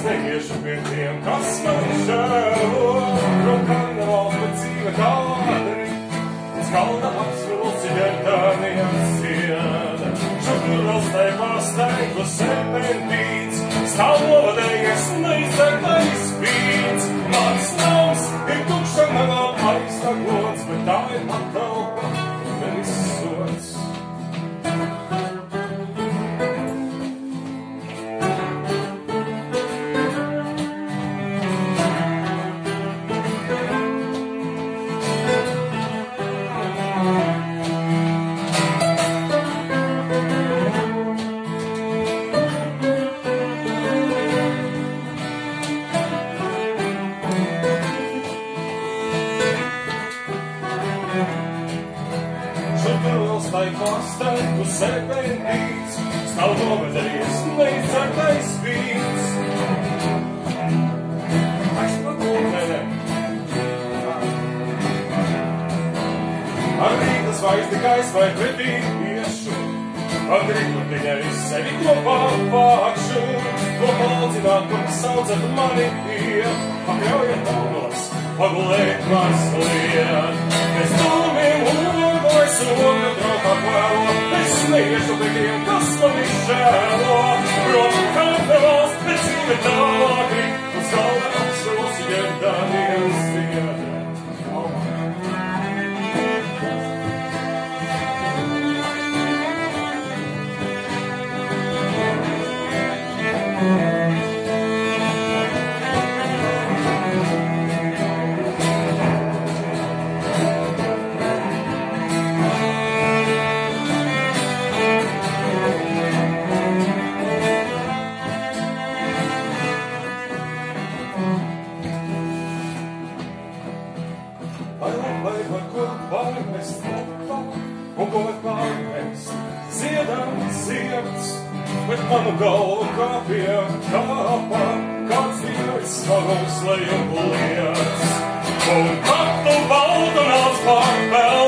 neiešu pie tiem, kas man žēlo. Prom karnevāls, bet dzīve kādri, uz galda apsvilci ģertāniem cieda. Šukuros tai pārsteigtu serpentīts, stāv novadējies neizdzertais pīts. Mans nams ir tukša nagā aizsagots, bet tā ir patalpa, nevis sots. Tai pārsteigtu serpentīts, stāv novedējies neizdzertais vīns. Aizpagūtē. Ar rīta zvaigzdi gaismai pretī iešu, ar gributiņai sevi kopā vākšu. To palcināt, kur saucat mani iet, pakļaujiet aunos, pagulēt mazliet. Es dūmiem ulgojas un trokā kvēlo, es neiešu pie tiem, kas man izžēlo. Prom karnevāls, bet dzīve tālāk rit, uz galda apšos ģertāniem ziedē. Un ko pārmest, dziedam sirds, bet manu galvu kā pie kāpa, kāds dievs savus lejum liec. Un kaktu baltu nāc pārpeld,